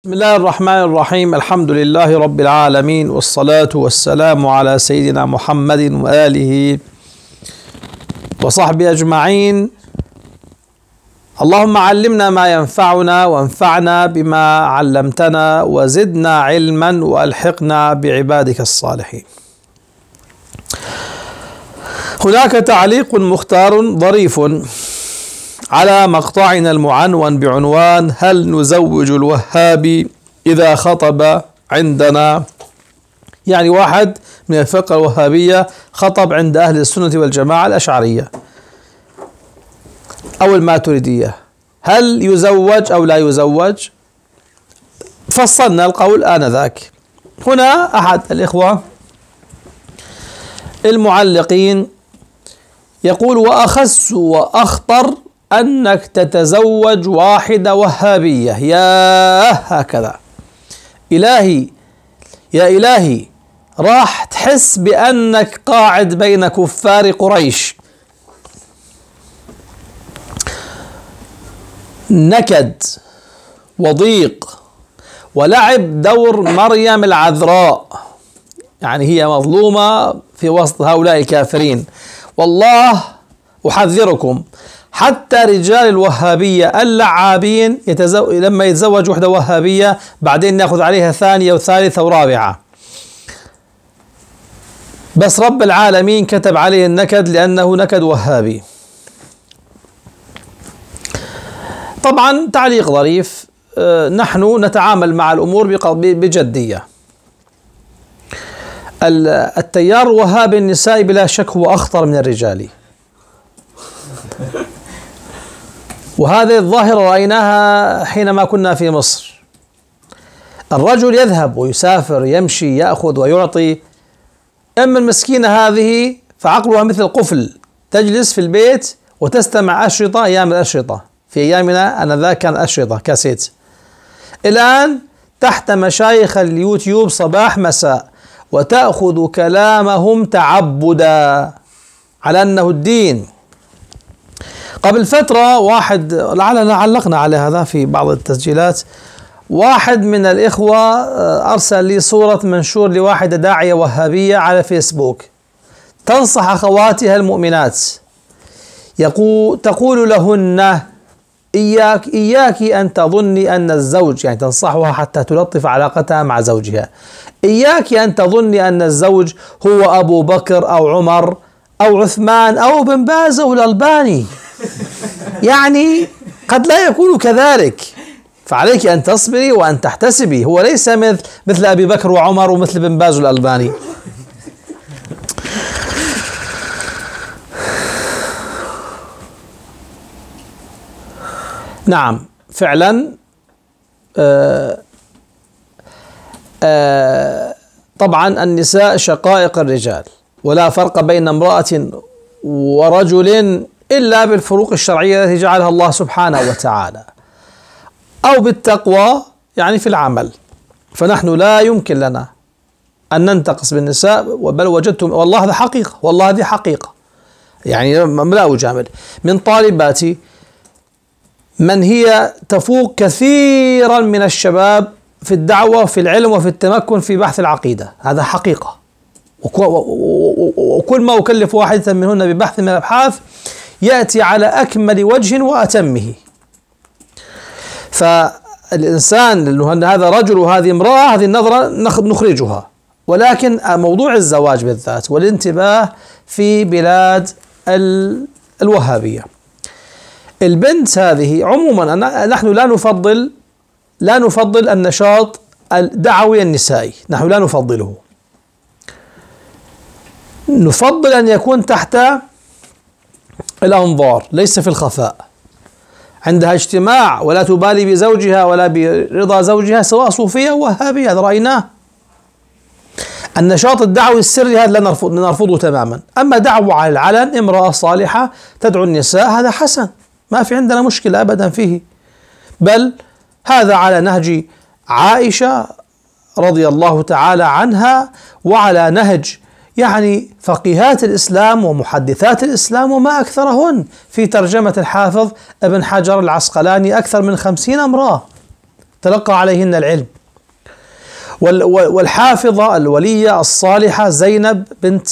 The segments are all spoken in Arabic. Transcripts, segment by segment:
بسم الله الرحمن الرحيم. الحمد لله رب العالمين، والصلاة والسلام على سيدنا محمد وآله وصحبه أجمعين. اللهم علمنا ما ينفعنا وانفعنا بما علمتنا وزدنا علما وألحقنا بعبادك الصالحين. هناك تعليق مختار ظريف على مقطعنا المعنون بعنوان: هل نزوج الوهابي إذا خطب عندنا؟ يعني واحد من الفرقة الوهابية خطب عند أهل السنة والجماعة الأشعرية أو الماتريدية، هل يزوج أو لا يزوج؟ فصلنا القول آنذاك. هنا أحد الإخوة المعلقين يقول: وأخس وأخطر أنك تتزوج واحدة وهابية. يا هكذا إلهي، يا إلهي، راح تحس بأنك قاعد بين كفار قريش. نكد وضيق ولعب دور مريم العذراء، يعني هي مظلومة في وسط هؤلاء الكافرين. والله أحذركم، حتى رجال الوهابية اللعابين لما يتزوج وحدة وهابية بعدين ناخذ عليها ثانية وثالثة ورابعة، بس رب العالمين كتب عليه النكد لأنه نكد وهابي. طبعا تعليق ظريف، نحن نتعامل مع الأمور بجدية. التيار الوهابي النسائي بلا شك هو أخطر من الرجالي، وهذه الظاهرة رأيناها حينما كنا في مصر. الرجل يذهب ويسافر، يمشي، يأخذ ويعطي. أما المسكينة هذه فعقلها مثل القفل، تجلس في البيت وتستمع أشرطة. أيام الأشرطة في أيامنا أنذاك كان أشرطة كاسيت، الآن تحت مشايخ اليوتيوب صباح مساء، وتأخذ كلامهم تعبدا على أنه الدين. قبل فترة واحد، لعلنا علقنا على هذا في بعض التسجيلات، واحد من الإخوة أرسل لي صورة منشور لواحدة داعية وهابية على فيسبوك تنصح أخواتها المؤمنات، تقول لهن: إياك أن تظني أن الزوج، يعني تنصحها حتى تلطف علاقتها مع زوجها، إياك أن تظني أن الزوج هو أبو بكر أو عمر أو عثمان أو بن باز أو الألباني، يعني قد لا يكون كذلك، فعليك أن تصبري وأن تحتسبي، هو ليس مثل أبي بكر وعمر ومثل بن باز والألباني. نعم فعلا، طبعا النساء شقائق الرجال، ولا فرق بين امرأة ورجل إلا بالفروق الشرعية التي جعلها الله سبحانه وتعالى، أو بالتقوى يعني في العمل. فنحن لا يمكن لنا أن ننتقص بالنساء، بل وجدتم، والله هذا حقيقة، والله هذه حقيقة، يعني لا أجامل. من طالباتي من هي تفوق كثيرا من الشباب في الدعوة وفي العلم وفي التمكن في بحث العقيدة، هذا حقيقة، وكل ما أكلف واحدة منهن ببحث من الأبحاث يأتي على أكمل وجه وأتمه. فالإنسان أن هذا رجل وهذه امرأة، هذه النظرة نخرجها، ولكن موضوع الزواج بالذات والانتباه في بلاد الوهابية، البنت هذه عموما نحن لا نفضل النشاط الدعوي النسائي، نحن لا نفضله، نفضل أن يكون تحت الأنظار، ليس في الخفاء، عندها اجتماع ولا تبالي بزوجها ولا برضا زوجها، سواء صوفية أو وهابية، هذا رأيناه. النشاط الدعوي السري هذا نرفضه تماما. أما دعوة على العلن، امرأة صالحة تدعو النساء، هذا حسن، ما في عندنا مشكلة أبدا فيه، بل هذا على نهج عائشة رضي الله تعالى عنها، وعلى نهج يعني فقيهات الإسلام ومحدثات الإسلام وما أكثرهن. في ترجمة الحافظ ابن حجر العسقلاني أكثر من 50 امرأة تلقى عليهن العلم. والحافظة الولية الصالحة زينب بنت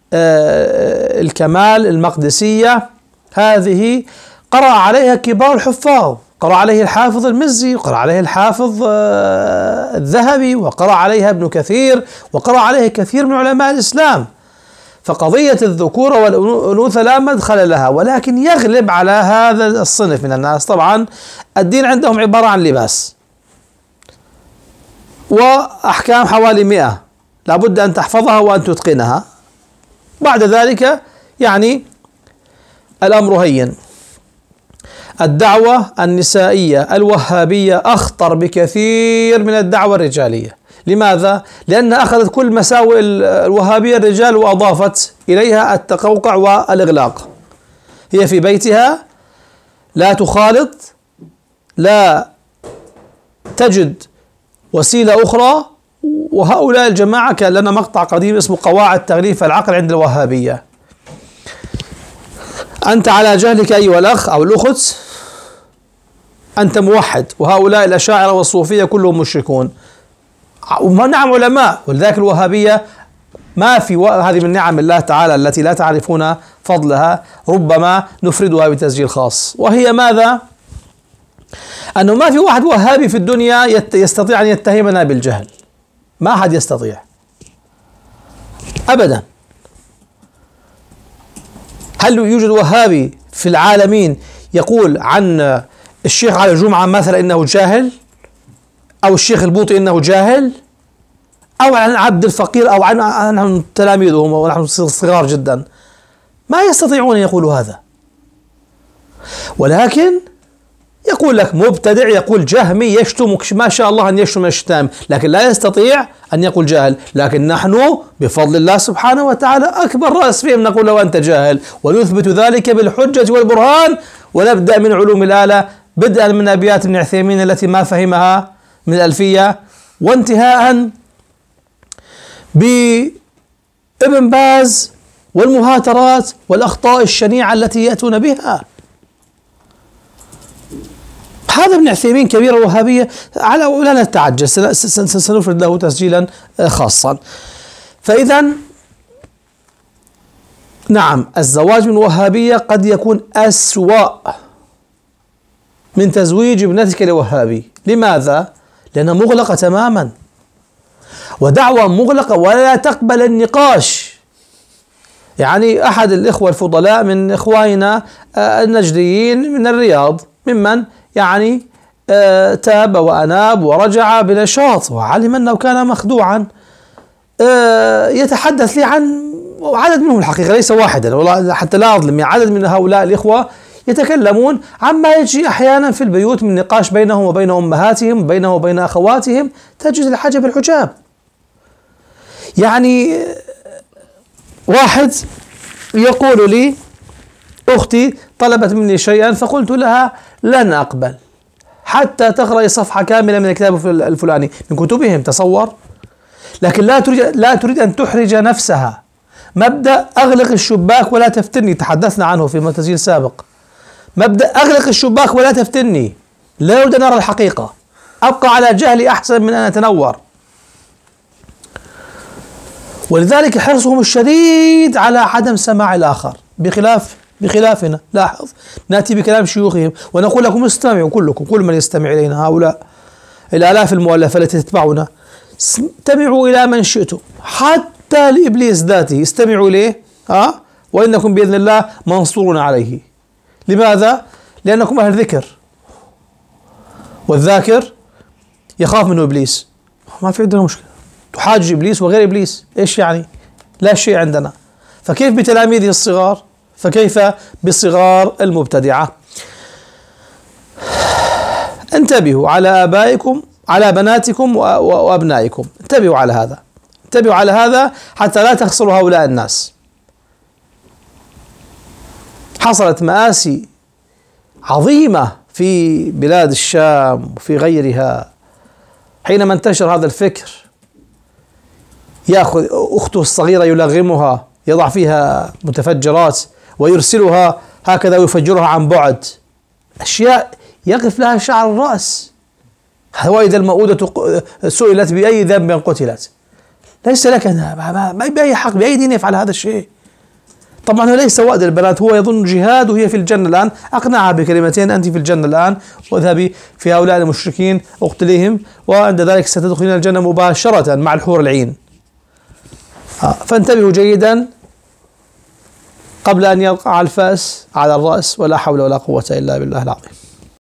الكمال المقدسية، هذه قرأ عليها كبار الحفاظ، قرأ عليه الحافظ المزي، وقرأ عليه الحافظ الذهبي، وقرأ عليها ابن كثير، وقرأ عليه كثير من علماء الإسلام. فقضية الذكورة والأنوثة لا مدخل لها، ولكن يغلب على هذا الصنف من الناس طبعا الدين عندهم عبارة عن لباس وأحكام حوالي 100 لابد أن تحفظها وأن تتقنها، بعد ذلك يعني الأمر هين. الدعوة النسائية الوهابية أخطر بكثير من الدعوة الرجالية. لماذا؟ لأنها أخذت كل مساوئ الوهابية الرجال وأضافت إليها التقوقع والإغلاق. هي في بيتها لا تخالط، لا تجد وسيلة أخرى. وهؤلاء الجماعة كان لنا مقطع قديم اسمه قواعد تغليف العقل عند الوهابية. أنت على جهلك أيها الأخ أو الأخت، أنت موحد، وهؤلاء الأشاعرة والصوفية كلهم مشركون. نعم علماء، ولذلك الوهابية ما في هذه من نعم الله تعالى التي لا تعرفون فضلها، ربما نفردها بتسجيل خاص، وهي ماذا؟ أنه ما في واحد وهابي في الدنيا يستطيع أن يتهمنا بالجهل، ما أحد يستطيع أبدا. هل يوجد وهابي في العالمين يقول عن الشيخ علي الجمعة مثلا إنه جاهل، أو الشيخ البوطي إنه جاهل، أو عن عبد الفقير، أو عن تلاميذهم ونحن صغار جدا؟ ما يستطيعون أن يقولوا هذا، ولكن يقول لك مبتدع، يقول جهمي، يشتم ما شاء الله أن يشتم الشتام، لكن لا يستطيع أن يقول جاهل. لكن نحن بفضل الله سبحانه وتعالى أكبر رأس فيهم نقول له أنت جاهل، ونثبت ذلك بالحجة والبرهان. ونبدأ من علوم الآلة، بدءا من أبيات ابن عثيمين التي ما فهمها من الألفية، وانتهاء بابن باز والمهاترات والأخطاء الشنيعة التي يأتون بها. هذا ابن عثيمين كبير الوهابية، على ولا نتعجل، سنفرد له تسجيلا خاصا. فإذا نعم، الزواج من الوهابية قد يكون أسوأ من تزويج ابنتك لوهابي. لماذا؟ لأنها مغلقة تماما، ودعوة مغلقة ولا تقبل النقاش. يعني أحد الإخوة الفضلاء من إخواننا النجديين من الرياض، ممن يعني تاب وأناب ورجع بنشاط وعلم أنه كان مخدوعا، يتحدث لي عن عدد منهم الحقيقة، ليس واحدا والله حتى لا أظلم، عدد من هؤلاء الإخوة يتكلمون عما يجري أحيانا في البيوت من نقاش بينهم وبين أمهاتهم، وبينهم وبين أخواتهم، تجد الحجب الحجاب. يعني واحد يقول لي أختي طلبت مني شيئا فقلت لها لن أقبل حتى تقرأي صفحة كاملة من الكتاب الفلاني من كتبهم، تصور. لكن لا تريد أن تحرج نفسها. مبدأ أغلق الشباك ولا تفتني، تحدثنا عنه في تسجيل سابق. مبدأ أغلق الشباك ولا تفتني، لا أريد أن أرى الحقيقة، أبقى على جهلي أحسن من أن أتنور. ولذلك حرصهم الشديد على عدم سماع الآخر، بخلافنا. لاحظ، نأتي بكلام شيوخهم ونقول لكم استمعوا كلكم، كل من يستمع إلينا، هؤلاء الآلاف المؤلفة التي تتبعنا، استمعوا إلى من شئتم، حتى لإبليس ذاته استمعوا إليه، وإنكم بإذن الله منصورون عليه. لماذا؟ لأنكم أهل ذكر، والذاكر يخاف منه إبليس. ما في عندنا مشكلة، تحاج إبليس وغير إبليس، إيش يعني؟ لا شيء عندنا. فكيف بتلاميذه الصغار؟ فكيف بالصغار المبتدعة؟ انتبهوا على آبائكم، على بناتكم وأبنائكم، انتبهوا على هذا، انتبهوا على هذا حتى لا تخسروا هؤلاء الناس. حصلت مآسي عظيمة في بلاد الشام وفي غيرها حينما انتشر هذا الفكر. يأخذ أخته الصغيرة يلغمها، يضع فيها متفجرات ويرسلها هكذا ويفجرها عن بعد، أشياء يقف لها شعر الرأس. وإذا الموءودة سئلت بأي ذنب قتلت، ليس لك ما بأي حق بأي دين يفعل هذا الشيء. طبعا هو ليس وأد البنات، هو يظن جهاد وهي في الجنة الآن، أقنعها بكلمتين أنت في الجنة الآن واذهبي في هؤلاء المشركين اقتليهم، وعند ذلك ستدخلين الجنة مباشرة مع الحور العين. فانتبهوا جيدا قبل أن يقع الفأس على الرأس، ولا حول ولا قوة إلا بالله العظيم.